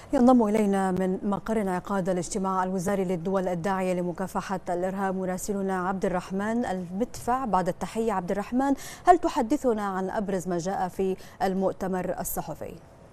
ينضم إلينا من مقر انعقاد الاجتماع الوزاري للدول الداعية لمكافحة الإرهاب مراسلنا عبد الرحمن المدفع. بعد التحية عبد الرحمن، هل تحدثنا عن أبرز ما جاء في المؤتمر الصحفي؟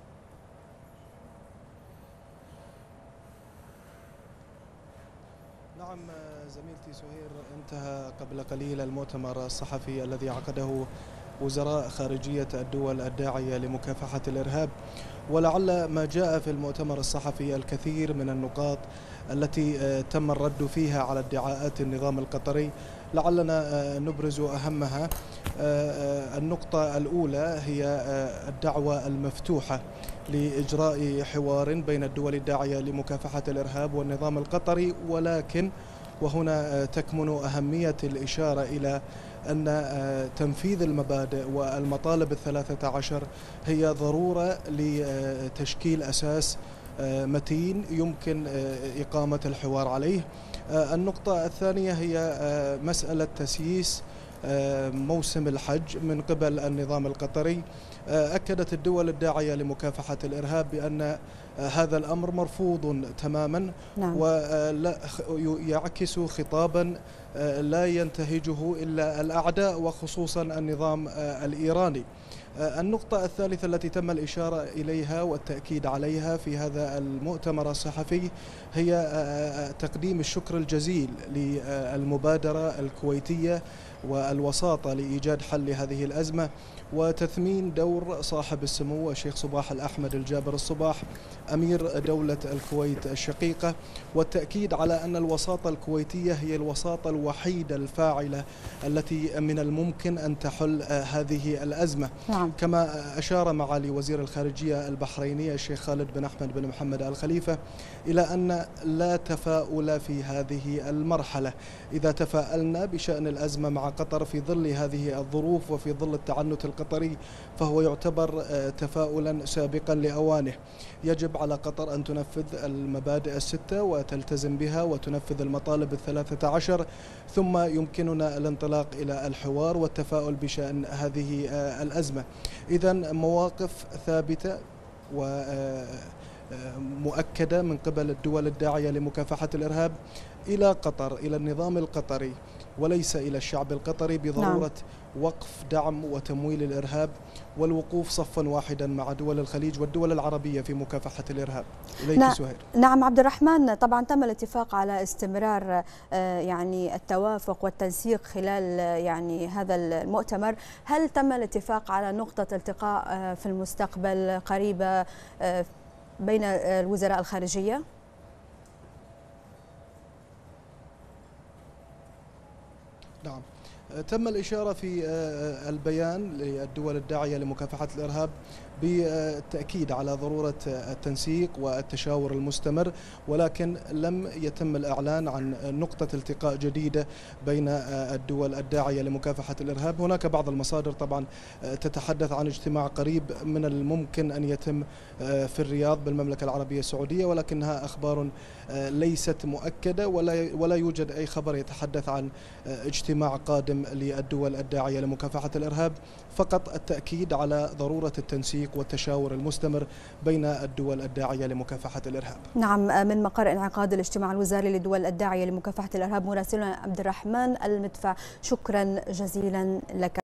نعم زميلتي سهير، انتهى قبل قليل المؤتمر الصحفي الذي عقده وزراء خارجية الدول الداعية لمكافحة الإرهاب، ولعل ما جاء في المؤتمر الصحفي الكثير من النقاط التي تم الرد فيها على ادعاءات النظام القطري. لعلنا نبرز أهمها. النقطة الأولى هي الدعوة المفتوحة لإجراء حوار بين الدول الداعية لمكافحة الإرهاب والنظام القطري، ولكن وهنا تكمن أهمية الإشارة إلى أن تنفيذ المبادئ والمطالب 13 هي ضرورة لتشكيل أساس متين يمكن إقامة الحوار عليه. النقطة الثانية هي مسألة تسييس موسم الحج من قبل النظام القطري. أكدت الدول الداعية لمكافحة الإرهاب بأن هذا الأمر مرفوض تماما، ويعكس خطابا لا ينتهجه إلا الأعداء وخصوصا النظام الإيراني. النقطة الثالثة التي تم الإشارة إليها والتأكيد عليها في هذا المؤتمر الصحفي هي تقديم الشكر الجزيل للمبادرة الكويتية والوساطة لإيجاد حل لهذه الأزمة، وتثمين دور صاحب السمو الشيخ صباح الأحمد الجابر الصباح أمير دولة الكويت الشقيقة، والتأكيد على أن الوساطة الكويتية هي الوساطة الوحيدة الفاعلة التي من الممكن أن تحل هذه الأزمة. كما أشار معالي وزير الخارجية البحريني الشيخ خالد بن أحمد بن محمد آل خليفة إلى أن لا تفاؤل في هذه المرحلة. إذا تفاءلنا بشأن الأزمة مع قطر في ظل هذه الظروف وفي ظل التعنت القطري فهو يعتبر تفاؤلا سابقا لأوانه. يجب على قطر أن تنفذ المبادئ الستة وتلتزم بها وتنفذ المطالب 13، ثم يمكننا الانطلاق إلى الحوار والتفاؤل بشأن هذه الأزمة. إذن مواقف ثابتة ومؤكدة من قبل الدول الداعية لمكافحة الإرهاب إلى قطر، إلى النظام القطري وليس إلى الشعب القطري، بضرورة وقف دعم وتمويل الإرهاب والوقوف صفا واحدا مع دول الخليج والدول العربية في مكافحة الإرهاب. إليك سهير. نعم عبد الرحمن، طبعا تم الاتفاق على استمرار يعني التوافق والتنسيق خلال يعني هذا المؤتمر. هل تم الاتفاق على نقطة التقاء في المستقبل قريبة بين الوزراء الخارجية؟ نعم، تم الإشارة في البيان للدول الداعية لمكافحة الإرهاب بالتأكيد على ضرورة التنسيق والتشاور المستمر، ولكن لم يتم الإعلان عن نقطة التقاء جديدة بين الدول الداعية لمكافحة الإرهاب. هناك بعض المصادر طبعا تتحدث عن اجتماع قريب من الممكن أن يتم في الرياض بالمملكة العربية السعودية، ولكنها أخبار ليست مؤكدة ولا يوجد أي خبر يتحدث عن اجتماع قادم للدول الداعية لمكافحة الإرهاب، فقط التأكيد على ضرورة التنسيق والتشاور المستمر بين الدول الداعية لمكافحة الإرهاب. نعم، من مقر انعقاد الاجتماع الوزاري للدول الداعية لمكافحة الإرهاب مراسلنا عبد الرحمن المدفع، شكرا جزيلا لك.